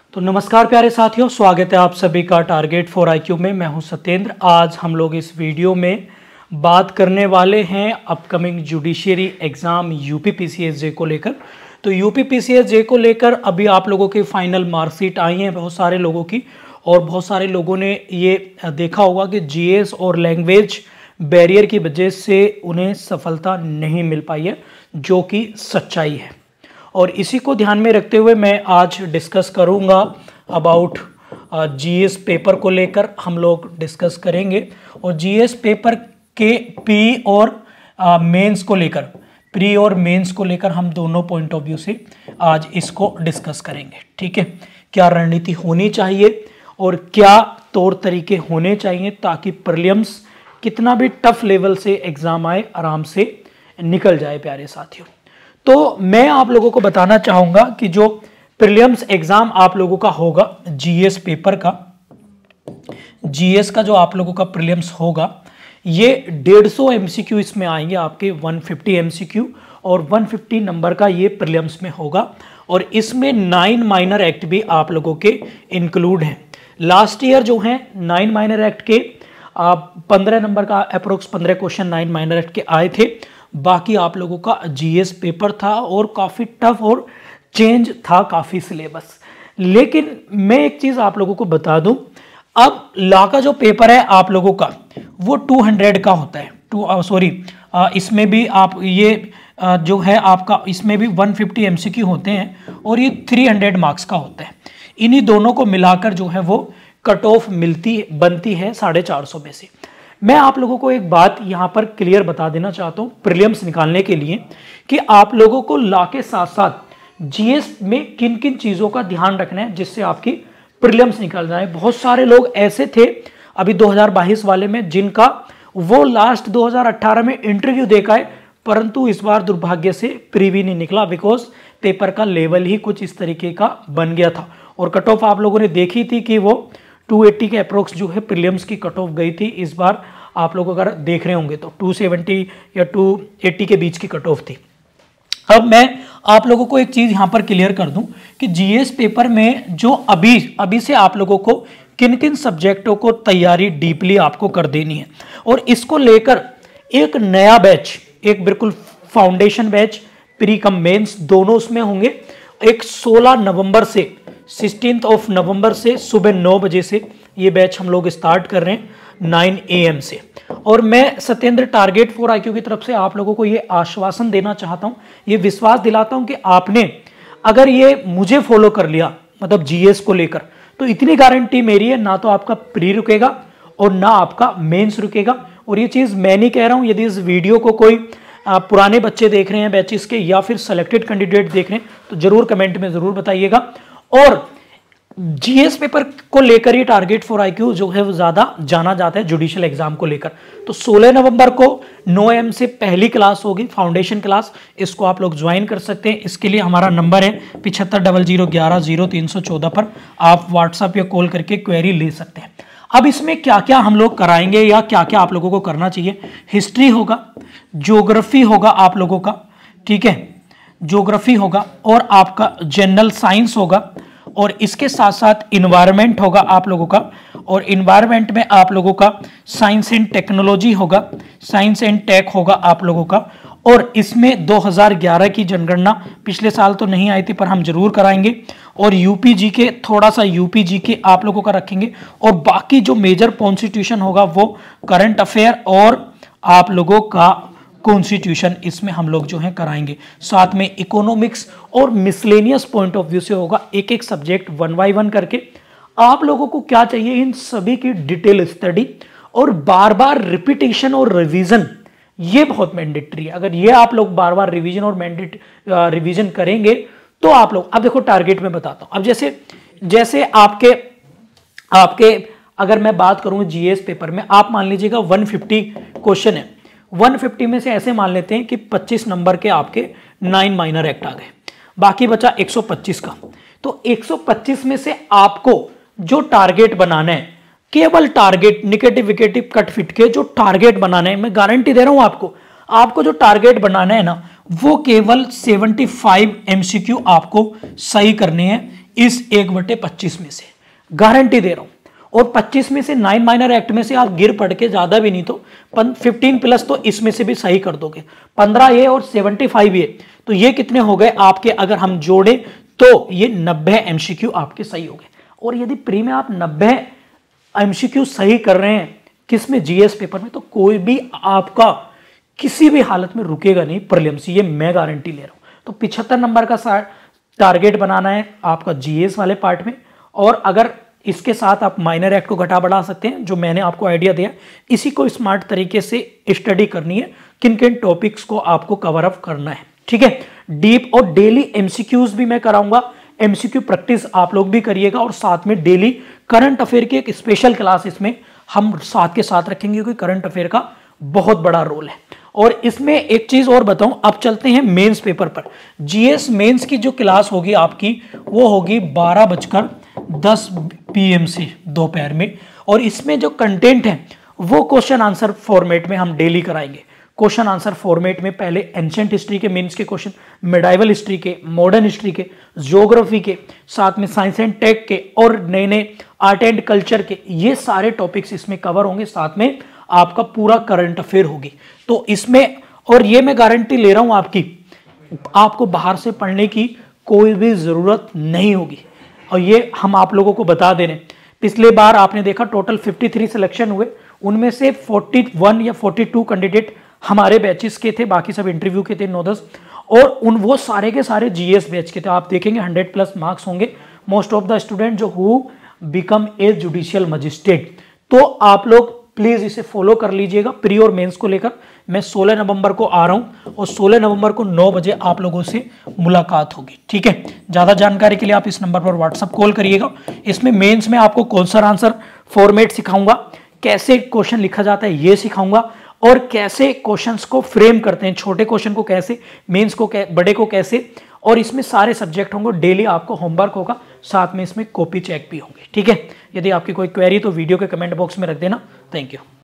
तो नमस्कार प्यारे साथियों, स्वागत है आप सभी का टारगेट फॉर IQ में। मैं हूं सत्येंद्र। आज हम लोग इस वीडियो में बात करने वाले हैं अपकमिंग जुडिशियरी एग्ज़ाम UPPCSJ को लेकर। तो UPPCSJ को लेकर अभी आप लोगों की फाइनल मार्कशीट आई हैं बहुत सारे लोगों की, और बहुत सारे लोगों ने ये देखा होगा कि GS और लैंग्वेज बैरियर की वजह से उन्हें सफलता नहीं मिल पाई है, जो कि सच्चाई है। और इसी को ध्यान में रखते हुए मैं आज डिस्कस करूंगा अबाउट GS पेपर को लेकर हम लोग डिस्कस करेंगे। और GS पेपर के प्री और मेंस को लेकर, प्री और मेंस को लेकर हम दोनों पॉइंट ऑफ व्यू से आज इसको डिस्कस करेंगे। ठीक है, क्या रणनीति होनी चाहिए और क्या तौर तरीके होने चाहिए ताकि प्रीलिम्स कितना भी टफ लेवल से एग्ज़ाम आए आराम से निकल जाए। प्यारे साथियों, तो मैं आप लोगों को बताना चाहूँगा कि जो प्रीलिम्स एग्ज़ाम आप लोगों का होगा GS पेपर का, GS का जो आप लोगों का प्रीलिम्स होगा, ये 150 MCQ इसमें आएंगे आपके, 150 MCQ और 150 नंबर का ये प्रीलिम्स में होगा। और इसमें 9 माइनर एक्ट भी आप लोगों के इंक्लूड हैं। लास्ट ईयर जो हैं 9 माइनर एक्ट के 15 नंबर का अप्रोक्स 15 क्वेश्चन 9 माइनर एक्ट के आए थे। बाकी आप लोगों का GS पेपर था और काफ़ी टफ और चेंज था काफ़ी सिलेबस। लेकिन मैं एक चीज़ आप लोगों को बता दूं, अब लॉ का जो पेपर है आप लोगों का वो 200 का होता है। इसमें भी आप ये जो है आपका, इसमें भी 150 MCQ होते हैं और ये 300 मार्क्स का होता है। इन्हीं दोनों को मिलाकर जो है वो कट ऑफ बनती है 450 में से। मैं आप लोगों को एक बात यहाँ पर क्लियर बता देना चाहता हूँ प्रीलिम्स निकालने के लिए कि आप लोगों को लॉ के साथ साथ GS में किन किन चीज़ों का ध्यान रखना है जिससे आपकी प्रीलिम्स निकल जाए। बहुत सारे लोग ऐसे थे अभी 2022 वाले में जिनका वो लास्ट 2018 में इंटरव्यू देखा है, परंतु इस बार दुर्भाग्य से प्री भी नहीं निकला, बिकॉज पेपर का लेवल ही कुछ इस तरीके का बन गया था। और कट ऑफ आप लोगों ने देखी थी कि वो 280 के अप्रोक्स जो है प्रीलिम्स की कट ऑफ गई थी। इस बार आप लोग अगर देख रहे होंगे तो 270 या 280 के बीच की कट ऑफ थी। अब मैं आप लोगों को एक चीज़ यहाँ पर क्लियर कर दूं कि GS पेपर में जो अभी से आप लोगों को किन किन सब्जेक्टों को तैयारी डीपली आपको कर देनी है, और इसको लेकर एक नया बैच, एक बिल्कुल foundation batch, pre cum mains दोनों उसमें होंगे। एक 16 नवंबर से 16 नवंबर से सुबह 9 बजे से ये बैच हम लोग स्टार्ट कर रहे हैं 9 AM से। और मैं सत्येंद्र टारगेट फॉर IQ की तरफ से आप लोगों को ये आश्वासन देना चाहता हूँ, ये विश्वास दिलाता हूँ कि आपने अगर ये मुझे फॉलो कर लिया, मतलब GS को लेकर, तो इतनी गारंटी मेरी है ना तो आपका प्री रुकेगा और ना आपका मेंस रुकेगा। और ये चीज़ मैं नहीं कह रहा हूँ, यदि इस वीडियो को कोई पुराने बच्चे देख रहे हैं बैचेस के या फिर सेलेक्टेड कैंडिडेट देख रहे हैं तो जरूर कमेंट में जरूर बताइएगा। और GS पेपर को लेकर ही टारगेट फॉर IQ जो है वो ज़्यादा जाना जाता है जुडिशियल एग्जाम को लेकर। तो 16 नवंबर को 9 AM से पहली क्लास होगी, फाउंडेशन क्लास, इसको आप लोग ज्वाइन कर सकते हैं। इसके लिए हमारा नंबर है 7500110314 पर आप व्हाट्सएप या कॉल करके क्वेरी ले सकते हैं। अब इसमें क्या क्या हम लोग कराएंगे या क्या क्या आप लोगों को करना चाहिए, हिस्ट्री होगा, ज्योग्राफी होगा आप लोगों का, ठीक है, ज्योग्राफी होगा, और आपका जनरल साइंस होगा, और इसके साथ साथ इन्वायरमेंट होगा आप लोगों का। और इन्वायरमेंट में आप लोगों का साइंस एंड टेक्नोलॉजी होगा, साइंस एंड टेक होगा आप लोगों का। और इसमें 2011 की जनगणना पिछले साल तो नहीं आई थी पर हम जरूर कराएंगे। और UPG के थोड़ा सा UPG के आप लोगों का रखेंगे। और बाकी जो मेजर कॉन्स्टिट्यूशन होगा वो करंट अफेयर और आप लोगों का कॉन्स्टिट्यूशन, इसमें हम लोग जो है कराएंगे। साथ में इकोनॉमिक्स और मिसलेनियस पॉइंट ऑफ व्यू से होगा एक एक सब्जेक्ट 1 by 1 करके। आप लोगों को क्या चाहिए, इन सभी की डिटेल स्टडी और बार बार रिपीटेशन और रिवीजन, ये बहुत मैंडेटरी है। अगर ये आप लोग बार बार रिवीजन और रिवीजन करेंगे तो आप लोग, अब देखो टारगेट में बताता हूं। अब जैसे आपके अगर मैं बात करूं GS पेपर में, आप मान लीजिएगा 150 क्वेश्चन है, 150 में से ऐसे मान लेते हैं कि 25 नंबर के आपके 9 माइनर एक्ट आ गए, बाकी बचा 125 का। तो 125 में से आपको जो टारगेट बनाना है, केवल टारगेट, निगेटिव विकेटिव कट फिट के जो टारगेट बनाना है, मैं गारंटी दे रहा हूं आपको जो टारगेट बनाना है ना, वो केवल 75 MCQ आपको सही करने हैं इस 1/25 में से, गारंटी दे रहा हूं। और 25 में से 9 माइनर एक्ट में से आप गिर पड़ के ज्यादा भी नहीं तो 15 प्लस तो इसमें से भी सही कर दोगे, 15 ये और 75 ये, तो ये कितने हो गए आपके, अगर हम जोड़े तो ये 90 एमसीक्यू आपके सही हो गए। और यदि प्री में आप 90 एमसीक्यू सही कर रहे हैं किसमें, जीएस पेपर में, तो कोई भी आपका किसी भी हालत में रुकेगा नहीं प्रीलिम्स, ये मैं गारंटी ले रहा हूं। तो 75 नंबर का टारगेट बनाना है आपका जीएस वाले पार्ट में, और अगर इसके साथ आप माइनर एक्ट को घटा बढ़ा सकते हैं, जो मैंने आपको आइडिया दिया, इसी को स्मार्ट तरीके से स्टडी करनी है, किन किन टॉपिक्स को आपको कवर अप करना है, ठीक है। डीप और डेली एमसीक्यूज भी मैं कराऊंगा, एमसीक्यू प्रैक्टिस आप लोग भी करिएगा, और साथ में डेली करंट अफेयर की एक स्पेशल क्लास इसमें हम साथ के साथ रखेंगे, क्योंकि करंट अफेयर का बहुत बड़ा रोल है। और इसमें एक चीज और बताऊं, अब चलते हैं मेंस पेपर पर। जीएस मेंस की जो क्लास होगी आपकी वो होगी 12:10 PM से दोपहर में, और इसमें जो कंटेंट है वो क्वेश्चन आंसर फॉर्मेट में हम डेली कराएंगे। क्वेश्चन आंसर फॉर्मेट में पहले एंशिएंट हिस्ट्री के मेंस के क्वेश्चन, मिडाइवल हिस्ट्री के, मॉडर्न हिस्ट्री के, ज्योग्राफी के, साथ में साइंस एंड टेक के, और नए नए आर्ट एंड कल्चर के, ये सारे टॉपिक्स इसमें कवर होंगे। साथ में आपका पूरा करंट अफेयर होगी। तो इसमें, और ये मैं गारंटी ले रहा हूं आपकी, आपको बाहर से पढ़ने की कोई भी जरूरत नहीं होगी, और ये हम आप लोगों को बता दे रहे हैं। पिछले बार आपने देखा टोटल 53 सिलेक्शन हुए, उनमें से 41 या 42 कैंडिडेट हमारे बैचेस के थे, बाकी सब इंटरव्यू के थे 9-10, और वो सारे के सारे जीएस बैच के थे। आप देखेंगे 100+ मार्क्स होंगे। मोस्ट ऑफ द स्टूडेंट जो who become a judicial magistrate. तो आप लोग प्लीज इसे फॉलो कर लीजिएगा। प्री और मेंस को लेकर मैं 16 नवंबर को आ रहा हूं, और 16 नवंबर को 9 बजे आप लोगों से मुलाकात होगी, ठीक है। ज्यादा जानकारी के लिए आप इस नंबर पर व्हाट्सएप कॉल करिएगा। इसमें मेंस में आपको क्वेश्चन आंसर फॉर्मेट सिखाऊंगा, कैसे क्वेश्चन लिखा जाता है ये सिखाऊंगा, और कैसे क्वेश्चंस को फ्रेम करते हैं, छोटे क्वेश्चन को कैसे, मेंस को बड़े को कैसे, और इसमें सारे सब्जेक्ट होंगे। डेली आपको होमवर्क होगा, साथ में इसमें कॉपी चेक भी होंगे, ठीक है। यदि आपकी कोई क्वेरी तो वीडियो के कमेंट बॉक्स में रख देना। Thank you.